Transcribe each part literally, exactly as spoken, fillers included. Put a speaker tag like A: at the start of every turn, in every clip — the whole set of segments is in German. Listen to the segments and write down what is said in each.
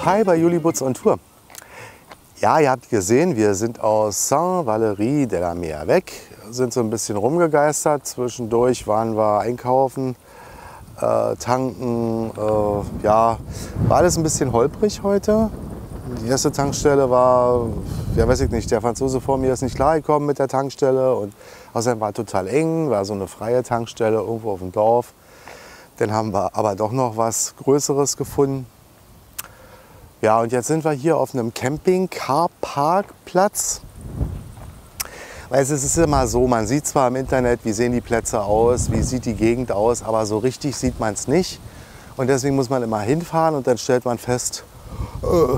A: Hi bei Juli Butz on Tour. Ja, ihr habt gesehen, wir sind aus Saint-Valery-de-la-Mer weg, sind so ein bisschen rumgegeistert. Zwischendurch waren wir einkaufen, äh, tanken. Äh, ja, war alles ein bisschen holprig heute. Die erste Tankstelle war, ja weiß ich nicht, der Franzose vor mir ist nicht klargekommen mit der Tankstelle und außerdem war total eng, war so eine freie Tankstelle irgendwo auf dem Dorf. Dann haben wir aber doch noch was Größeres gefunden. Ja, und jetzt sind wir hier auf einem Camping-Car-Parkplatz. Weil es ist immer so, man sieht zwar im Internet, wie sehen die Plätze aus, wie sieht die Gegend aus, aber so richtig sieht man es nicht. Und deswegen muss man immer hinfahren und dann stellt man fest, äh,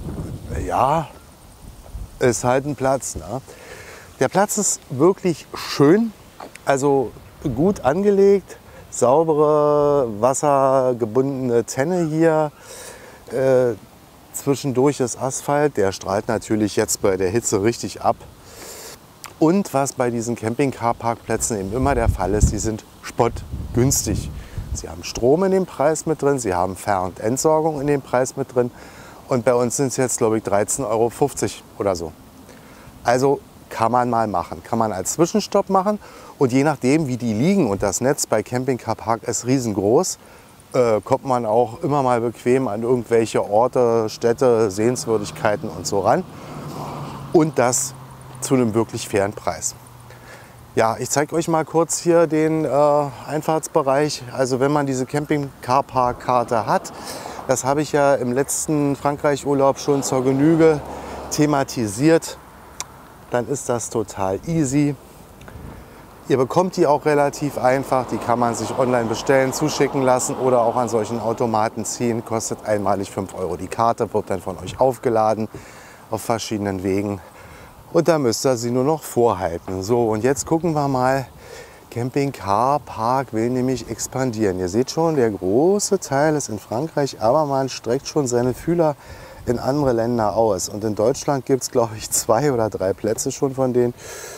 A: ja, ist halt ein Platz. Ne? Der Platz ist wirklich schön, also gut angelegt, saubere, wassergebundene Tenne hier. Äh, zwischendurch ist Asphalt, der strahlt natürlich jetzt bei der Hitze richtig ab. Und was bei diesen Camping-Car-Parkplätzen eben immer der Fall ist, die sind spottgünstig. Sie haben Strom in dem Preis mit drin, sie haben Ver- und Entsorgung in dem Preis mit drin. Und bei uns sind es jetzt, glaube ich, dreizehn Euro fünfzig oder so. Also kann man mal machen, kann man als Zwischenstopp machen. Und je nachdem, wie die liegen und das Netz bei Camping-Car-Park ist riesengroß, äh, kommt man auch immer mal bequem an irgendwelche Orte, Städte, Sehenswürdigkeiten und so ran. Und das zu einem wirklich fairen Preis. Ja, ich zeige euch mal kurz hier den äh, Einfahrtsbereich. Also wenn man diese Camping-Car-Park-Karte hat, das habe ich ja im letzten Frankreich-Urlaub schon zur Genüge thematisiert, dann ist das total easy. Ihr bekommt die auch relativ einfach, die kann man sich online bestellen, zuschicken lassen oder auch an solchen Automaten ziehen. Kostet einmalig fünf Euro. Die Karte wird dann von euch aufgeladen auf verschiedenen Wegen. Und da müsst ihr sie nur noch vorhalten. So, und jetzt gucken wir mal. Camping-Car-Park will nämlich expandieren. Ihr seht schon, der große Teil ist in Frankreich, aber man streckt schon seine Fühler in andere Länder aus. Und in Deutschland gibt es, glaube ich, zwei oder drei Plätze schon von denen.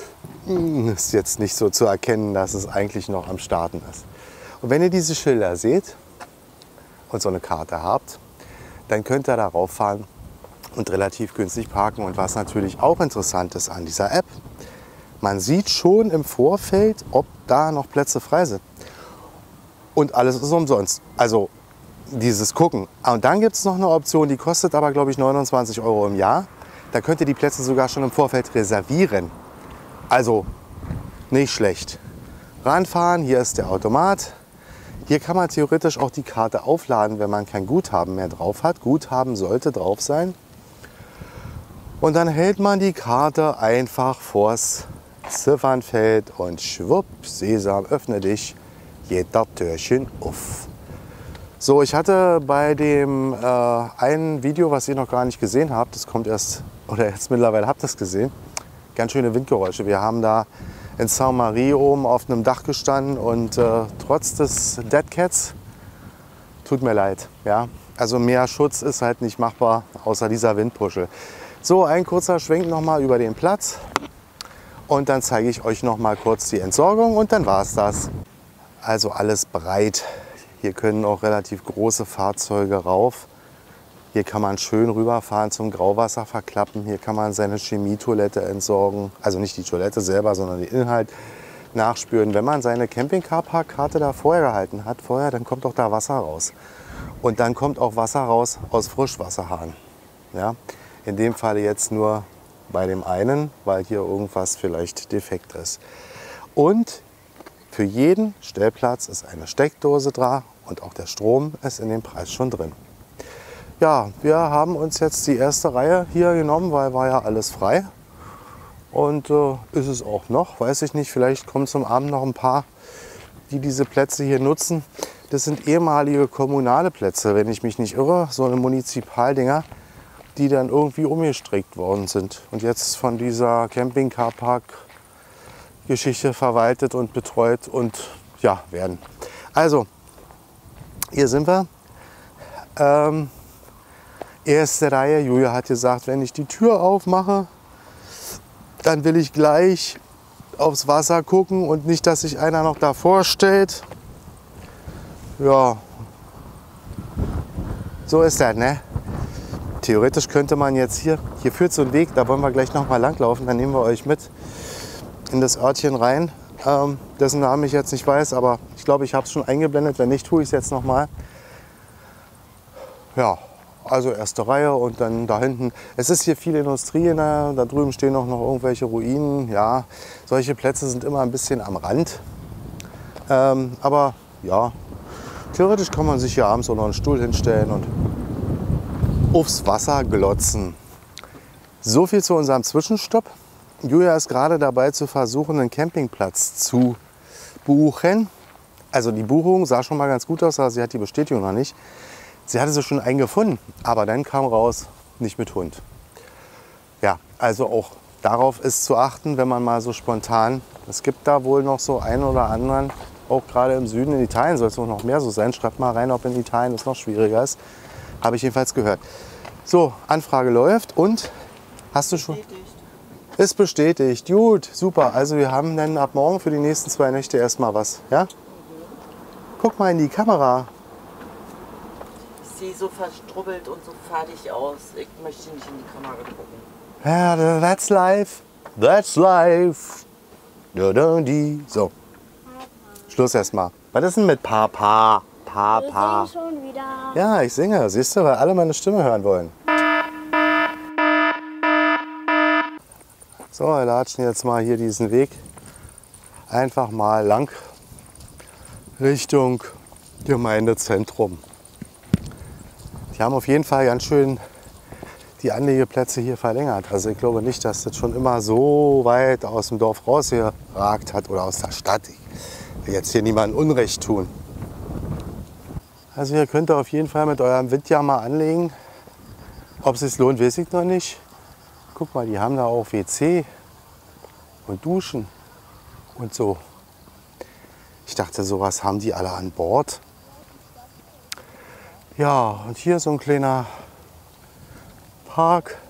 A: Ist jetzt nicht so zu erkennen, dass es eigentlich noch am Starten ist. Und wenn ihr diese Schilder seht und so eine Karte habt, dann könnt ihr darauf fahren und relativ günstig parken. Und was natürlich auch interessant ist an dieser App, man sieht schon im Vorfeld, ob da noch Plätze frei sind. Und alles ist umsonst. Also dieses Gucken. Und dann gibt es noch eine Option, die kostet aber, glaube ich, neunundzwanzig Euro im Jahr. Da könnt ihr die Plätze sogar schon im Vorfeld reservieren. Also nicht schlecht. Ranfahren, hier ist der Automat. Hier kann man theoretisch auch die Karte aufladen, wenn man kein Guthaben mehr drauf hat. Guthaben sollte drauf sein. Und dann hält man die Karte einfach vors Ziffernfeld und schwupp, Sesam, öffne dich, jeder Türchen auf. So, ich hatte bei dem äh, einen Video, was ihr noch gar nicht gesehen habt, das kommt erst, oder jetzt mittlerweile habt ihr es gesehen, ganz schöne Windgeräusche. Wir haben da in Saint-Marie oben auf einem Dach gestanden und äh, trotz des Dead Cats, tut mir leid, ja, also mehr Schutz ist halt nicht machbar, außer dieser Windpuschel. So, ein kurzer Schwenk noch mal über den Platz und dann zeige ich euch noch mal kurz die Entsorgung und dann war es das. Also alles bereit. Hier können auch relativ große Fahrzeuge rauf. Hier kann man schön rüberfahren zum Grauwasser verklappen. Hier kann man seine Chemietoilette entsorgen. Also nicht die Toilette selber, sondern den Inhalt nachspüren. Wenn man seine Camping-Car-Park-Karte da vorher gehalten hat, vorher, dann kommt auch da Wasser raus. Und dann kommt auch Wasser raus aus Frischwasserhahn. Ja? In dem Fall jetzt nur bei dem einen, weil hier irgendwas vielleicht defekt ist. Und für jeden Stellplatz ist eine Steckdose da und auch der Strom ist in dem Preis schon drin. Ja, wir haben uns jetzt die erste Reihe hier genommen, weil war ja alles frei. Und äh, ist es auch noch, weiß ich nicht, vielleicht kommen zum Abend noch ein paar, die diese Plätze hier nutzen. Das sind ehemalige kommunale Plätze, wenn ich mich nicht irre, so eine Munizipaldinger, die dann irgendwie umgestrickt worden sind und jetzt von dieser Camping-Car-Park-Geschichte verwaltet und betreut und ja, werden. Also, hier sind wir. Ähm, erste Reihe. Julia hat gesagt, wenn ich die Tür aufmache, dann will ich gleich aufs Wasser gucken und nicht, dass sich einer noch davor stellt. Ja, so ist das, ne? Theoretisch könnte man jetzt hier, hier führt so ein Weg, da wollen wir gleich noch mal langlaufen, dann nehmen wir euch mit in das Örtchen rein, ähm, dessen Namen ich jetzt nicht weiß, aber ich glaube, ich habe es schon eingeblendet, wenn nicht, tue ich es jetzt noch mal. Ja, also erste Reihe und dann da hinten, es ist hier viel Industrie, ne? Da drüben stehen auch noch irgendwelche Ruinen, ja, solche Plätze sind immer ein bisschen am Rand, ähm, aber ja, theoretisch kann man sich hier abends auch noch einen Stuhl hinstellen und aufs Wasser glotzen. So viel zu unserem Zwischenstopp. Julia ist gerade dabei zu versuchen, einen Campingplatz zu buchen. Also die Buchung sah schon mal ganz gut aus, aber sie hat die Bestätigung noch nicht. Sie hatte sie schon einen gefunden, aber dann kam raus, nicht mit Hund. Ja, also auch darauf ist zu achten, wenn man mal so spontan, es gibt da wohl noch so einen oder anderen, auch gerade im Süden, in Italien soll es auch noch mehr so sein. Schreibt mal rein, ob in Italien es noch schwieriger ist. Habe ich jedenfalls gehört. So, Anfrage läuft und hast du schon? Bestätigt. Ist bestätigt. Gut, super. Also wir haben dann ab morgen für die nächsten zwei Nächte erstmal was. Ja? Mhm. Guck mal in die Kamera.
B: Ich sehe so verstrubbelt und so fertig aus. Ich möchte nicht in die Kamera gucken.
A: Ja, that's life. That's life. Da, da, die. So. Schluss erstmal. Was ist denn mit Papa? Papa.
C: Ich sing schon wieder.
A: Ja, ich singe. Siehst du, weil alle meine Stimme hören wollen. So, wir latschen jetzt mal hier diesen Weg einfach mal lang Richtung Gemeindezentrum. Die haben auf jeden Fall ganz schön die Anlegeplätze hier verlängert. Also ich glaube nicht, dass das schon immer so weit aus dem Dorf rausgeragt hat oder aus der Stadt. Ich will jetzt hier niemandem Unrecht tun. Also ihr könnt auf jeden Fall mit eurem Windjahr mal anlegen. Ob es sich lohnt, weiß ich noch nicht. Guck mal, die haben da auch W C und Duschen und so. Ich dachte, sowas haben die alle an Bord. Ja, und hier so ein kleiner Park.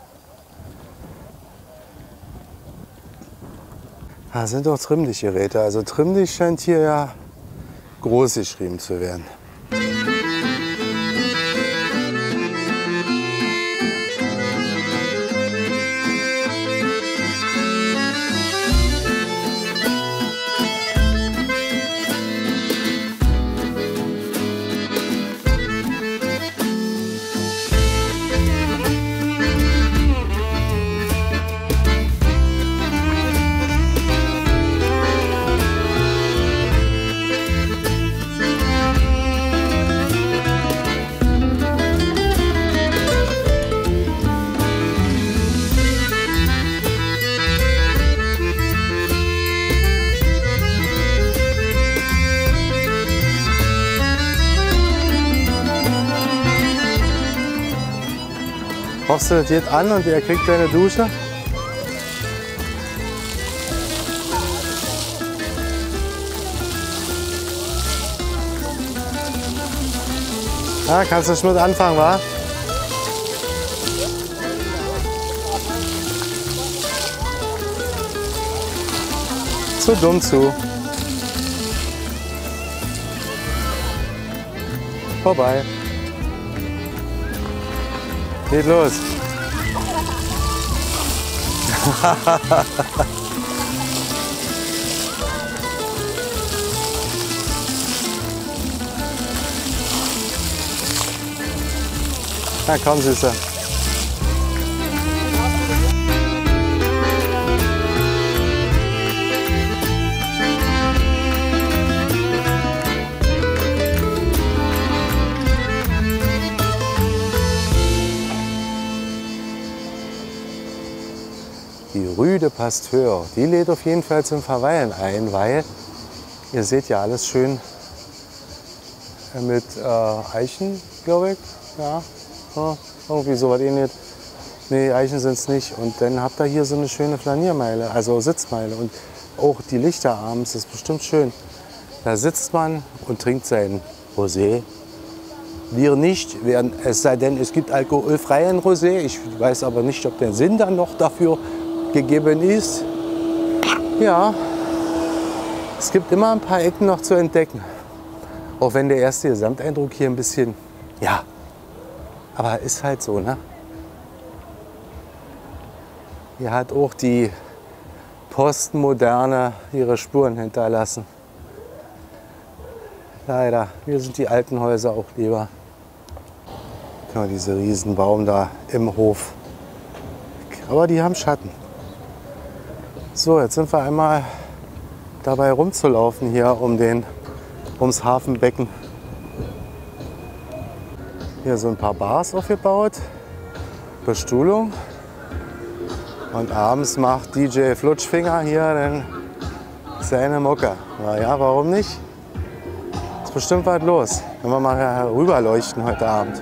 A: Da sind doch Trimmdichtgeräte. Also Trimmdicht scheint hier ja groß geschrieben zu werden. Hoffst du, das geht an und er kriegt deine Dusche? Ja, kannst du schon mit anfangen, wa? Zu dumm zu. Vorbei. Geht los. Na komm, Süßer. Die Rue de Pasteur, die lädt auf jeden Fall zum Verweilen ein, weil ihr seht ja alles schön mit äh, Eichen, glaube ich. Ja, ja, irgendwie so was ähnliches. Nee, Eichen sind es nicht. Und dann habt ihr hier so eine schöne Flaniermeile, also Sitzmeile. Und auch die Lichter abends ist bestimmt schön. Da sitzt man und trinkt seinen Rosé. Wir nicht, es sei denn, es gibt alkoholfreien Rosé. Ich weiß aber nicht, ob der Sinn dann noch dafür gegeben ist. Ja, es gibt immer ein paar Ecken noch zu entdecken. Auch wenn der erste Gesamteindruck hier ein bisschen, ja, aber ist halt so, ne? Hier hat auch die Postmoderne ihre Spuren hinterlassen. Leider, hier sind die alten Häuser auch lieber. Guck mal, diese Riesenbaum da im Hof. Aber die haben Schatten. So, jetzt sind wir einmal dabei rumzulaufen hier um den, ums Hafenbecken. Hier sind ein paar Bars aufgebaut, Bestuhlung. Und abends macht D J Flutschfinger hier dann seine Mucke. Naja, warum nicht? Ist bestimmt was los, wenn wir mal herüber leuchten heute Abend.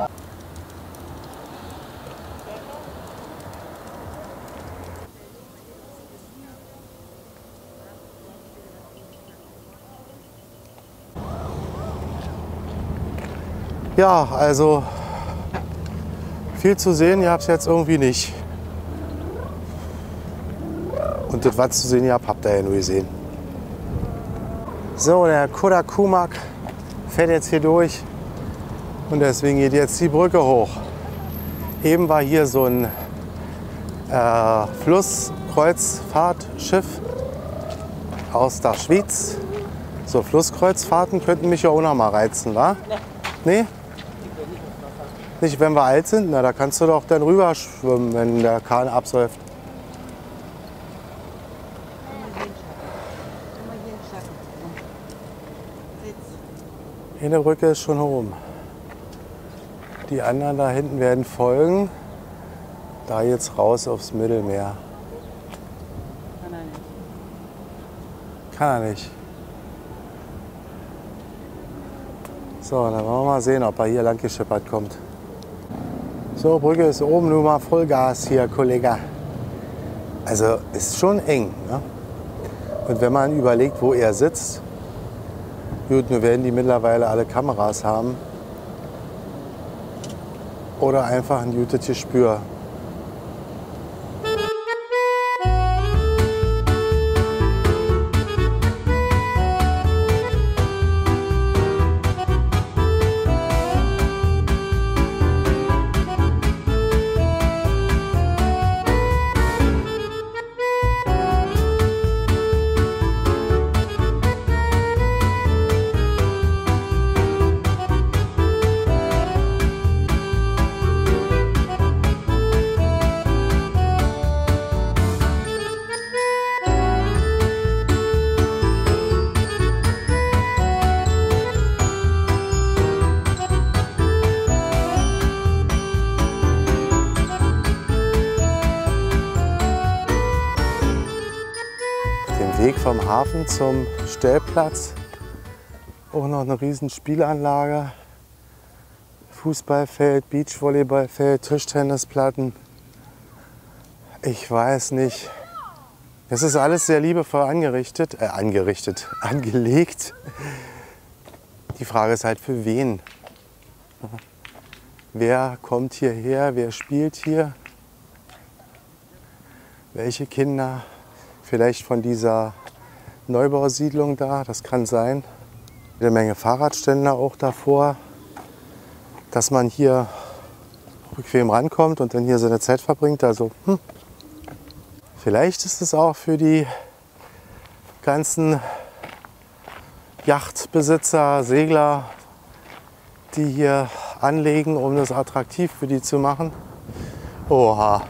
A: Ja, also viel zu sehen, ihr habt es jetzt irgendwie nicht. Und das, was zu sehen ihr habt, habt ihr ja nur gesehen. So, der Kudder-Kumak fährt jetzt hier durch und deswegen geht jetzt die Brücke hoch. Eben war hier so ein äh, Flusskreuzfahrtschiff aus der Schweiz. So Flusskreuzfahrten könnten mich ja auch noch mal reizen, wa? Nee? Nicht, wenn wir alt sind? Na, da kannst du doch dann rüber schwimmen, wenn der Kahn absäuft. Eine Brücke ist schon oben. Die anderen da hinten werden folgen. Da jetzt raus aufs Mittelmeer.
B: Kann er nicht.
A: Kann er nicht. So, dann wollen wir mal sehen, ob er hier lang geschippert kommt. So, Brücke ist oben, nur mal Vollgas hier, Kollege. Also ist schon eng. Ne? Und wenn man überlegt, wo er sitzt, gut, nur werden die mittlerweile alle Kameras haben. Oder einfach ein gutes Gespür. Weg vom Hafen zum Stellplatz. Auch noch eine riesen Spielanlage. Fußballfeld, Beachvolleyballfeld, Tischtennisplatten. Ich weiß nicht. Es ist alles sehr liebevoll angerichtet, äh, angerichtet, angelegt. Die Frage ist halt, für wen? Wer kommt hierher? Wer spielt hier? Welche Kinder? Vielleicht von dieser Neubausiedlung da, das kann sein. Eine Menge Fahrradständer auch davor, dass man hier bequem rankommt und dann hier seine Zeit verbringt. Also, hm. Vielleicht ist es auch für die ganzen Yachtbesitzer, Segler, die hier anlegen, um das attraktiv für die zu machen. Oha.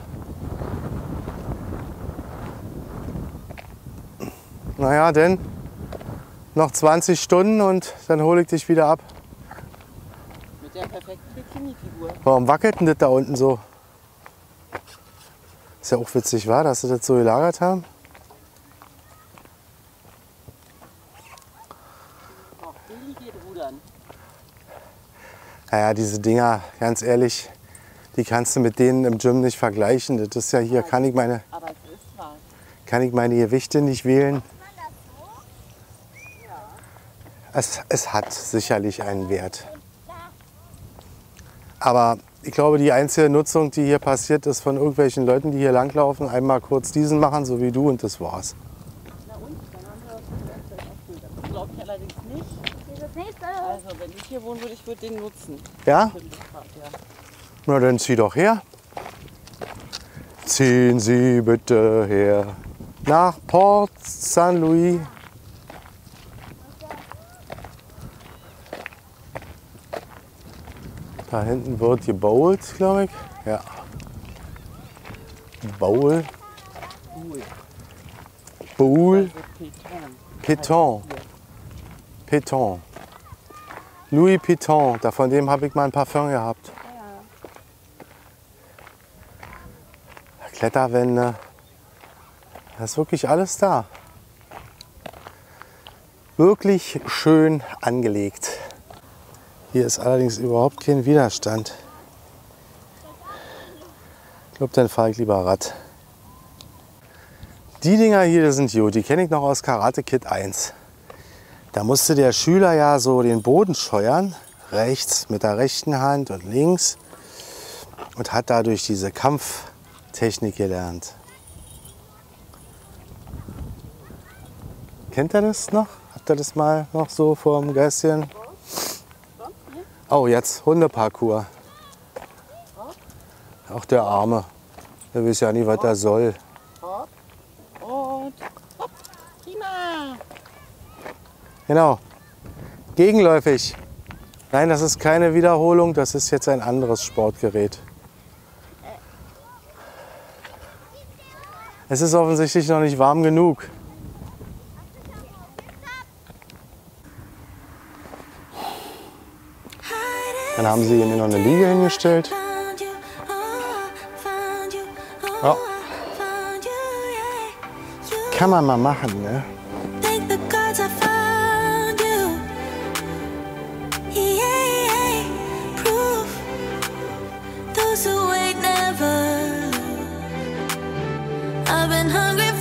A: Naja, denn noch zwanzig Stunden und dann hole ich dich wieder ab.
B: Mit der perfekten Bikini-Figur.
A: Warum wackelt denn das da unten so? Ist ja auch witzig, war, dass sie das so gelagert haben.
B: Auch Billy geht rudern.
A: Naja, diese Dinger, ganz ehrlich, die kannst du mit denen im Gym nicht vergleichen. Das ist ja hier, kann ich meine,
B: Aber es ist wahr.
A: kann ich meine Gewichte nicht wählen. Es, es hat sicherlich einen Wert. Aber ich glaube, die einzige Nutzung, die hier passiert, ist von irgendwelchen Leuten, die hier langlaufen, einmal kurz diesen machen, so wie du, und das war's.
B: Na und? Dann haben wir das erfüllt. Das glaube ich allerdings nicht. Also, wenn ich hier wohnen würde, ich würde den nutzen.
A: Ja?
B: Ja.
A: Na, dann zieh doch her. Ziehen Sie bitte her nach Port Saint Louis. Da hinten wird gebowlt, glaube ich. Ja. Bowl. Bowl. Piton. Piton. Louis Piton. Da, von dem habe ich mal ein Parfum gehabt. Kletterwände. Da ist wirklich alles da. Wirklich schön angelegt. Hier ist allerdings überhaupt kein Widerstand. Ich glaube, dann fahre ich lieber Rad. Die Dinger hier sind gut, die kenne ich noch aus Karate Kid eins. Da musste der Schüler ja so den Boden scheuern, rechts mit der rechten Hand und links, und hat dadurch diese Kampftechnik gelernt. Kennt ihr das noch? Habt ihr das mal noch so vor dem Gässchen? Oh, jetzt Hundeparcours. Auch der Arme. Der weiß ja nicht, was er soll.
B: Und hopp, prima.
A: Genau. Gegenläufig. Nein, das ist keine Wiederholung, das ist jetzt ein anderes Sportgerät. Es ist offensichtlich noch nicht warm genug. Dann haben sie mir noch eine Liege hingestellt. Ja. Kann man mal machen, ne?
C: I've been hungry